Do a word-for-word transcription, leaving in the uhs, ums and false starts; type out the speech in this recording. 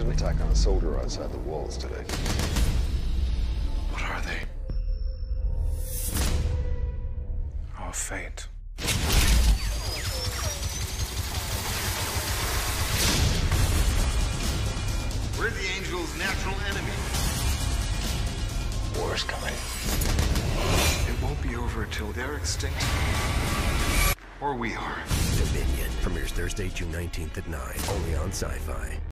was an attack on a soldier outside the walls today. What are they? Our fate. We're the Angels' natural enemy. War's coming. It won't be over till they're extinct. Or we are. Dominion premieres Thursday, June nineteenth at nine, only on Sci-Fi.